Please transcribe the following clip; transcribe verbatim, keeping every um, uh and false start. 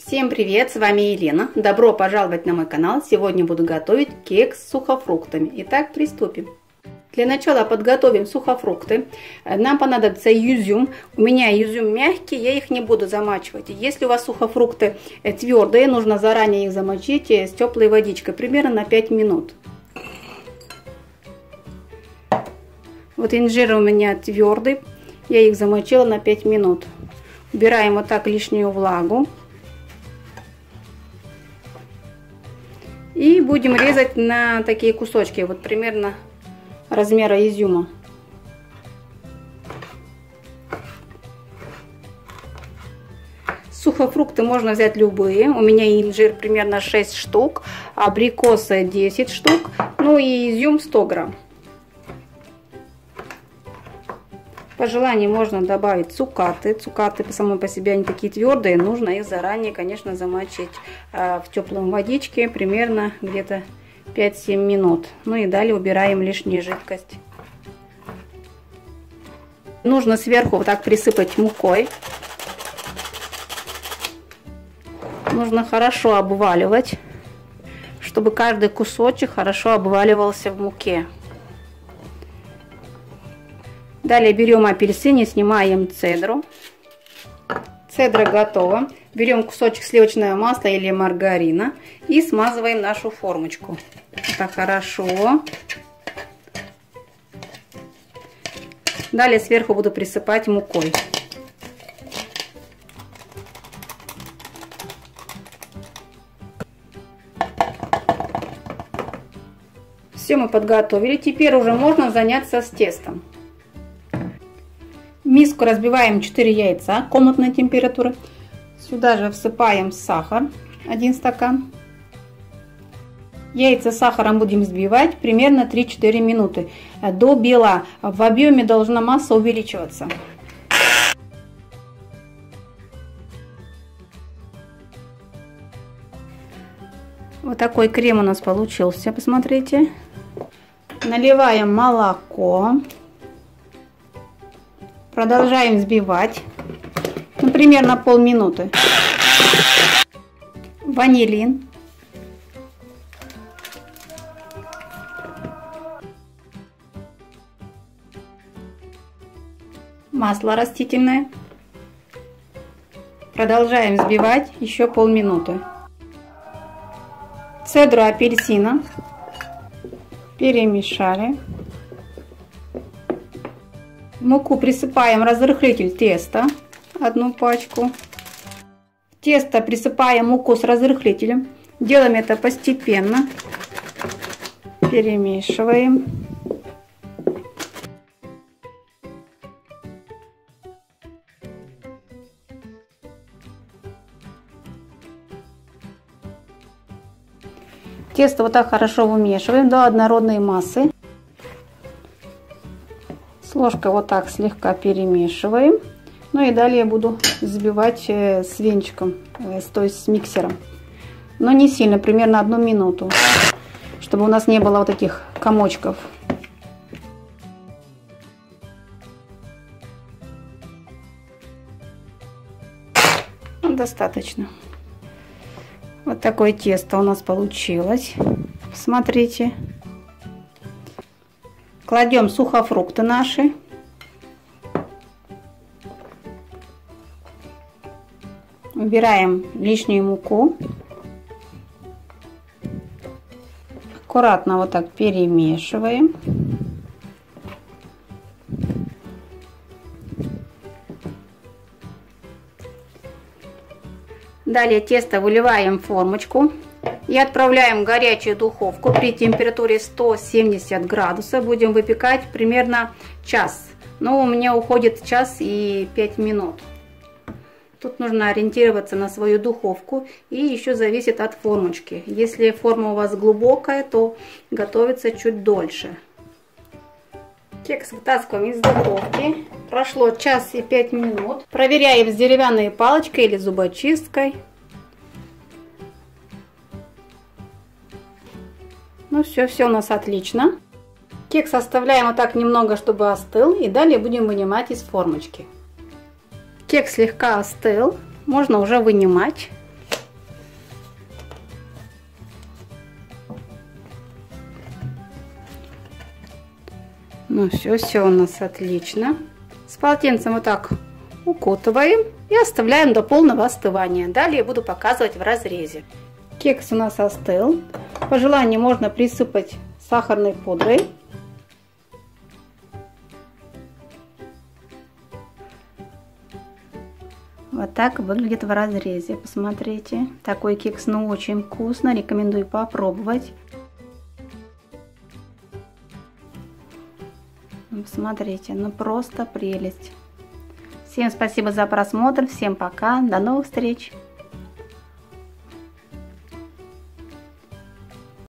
Всем привет, с вами Елена. Добро пожаловать на мой канал. Сегодня буду готовить кекс с сухофруктами. Итак, приступим. Для начала подготовим сухофрукты. Нам понадобится изюм. У меня изюм мягкий, я их не буду замачивать. Если у вас сухофрукты твердые, нужно заранее их замочить с теплой водичкой, примерно на пять минут. Вот инжир у меня твердый, я их замочила на пять минут. Убираем вот так лишнюю влагу. И будем резать на такие кусочки, вот примерно размера изюма. Сухофрукты можно взять любые. У меня инжир примерно шесть штук, абрикосы десять штук, ну и изюм сто грамм. По желанию можно добавить цукаты. Цукаты самой по себе они такие твердые, нужно их заранее, конечно, замочить в теплой водичке примерно где-то пять-семь минут. Ну и далее убираем лишнюю жидкость. Нужно сверху вот так присыпать мукой. Нужно хорошо обваливать, чтобы каждый кусочек хорошо обваливался в муке. Далее берем апельсин и снимаем цедру. Цедра готова. Берем кусочек сливочного масла или маргарина и смазываем нашу формочку. Так хорошо. Далее сверху буду присыпать мукой. Все мы подготовили. Теперь уже можно заняться с тестом. В миску разбиваем четыре яйца комнатной температуры. Сюда же всыпаем сахар, один стакан. Яйца с сахаром будем взбивать примерно три-четыре минуты до бела. В объеме должна масса увеличиваться. Вот такой крем у нас получился, посмотрите. Наливаем молоко. Продолжаем взбивать, ну, примерно полминуты. Ванилин. Масло растительное. Продолжаем взбивать еще полминуты. Цедру апельсина. Перемешали. В муку присыпаем разрыхлитель теста, одну пачку. В тесто присыпаем муку с разрыхлителем. Делаем это постепенно. Перемешиваем. Тесто вот так хорошо вымешиваем до однородной массы. С ложкой вот так слегка перемешиваем. Ну и далее буду взбивать с венчиком, то есть с миксером. Но не сильно, примерно одну минуту, чтобы у нас не было вот таких комочков. Достаточно. Вот такое тесто у нас получилось. Смотрите. Кладем сухофрукты наши. Убираем лишнюю муку. Аккуратно вот так перемешиваем. Далее тесто выливаем в формочку. И отправляем в горячую духовку при температуре сто семьдесят градусов. Будем выпекать примерно час. Но у меня уходит час и пять минут. Тут нужно ориентироваться на свою духовку. И еще зависит от формочки. Если форма у вас глубокая, то готовится чуть дольше. Кекс вытаскиваем из духовки. Прошло час и пять минут. Проверяем с деревянной палочкой или зубочисткой. Ну все, все у нас отлично. Кекс оставляем вот так немного, чтобы остыл. И далее будем вынимать из формочки. Кекс слегка остыл. Можно уже вынимать. Ну все, все у нас отлично. С полотенцем вот так укутываем и оставляем до полного остывания. Далее буду показывать в разрезе. Кекс у нас остыл. По желанию можно присыпать сахарной пудрой. Вот так выглядит в разрезе. Посмотрите. Такой кекс, ну, очень вкусно. Рекомендую попробовать. Посмотрите, ну просто прелесть. Всем спасибо за просмотр. Всем пока. До новых встреч.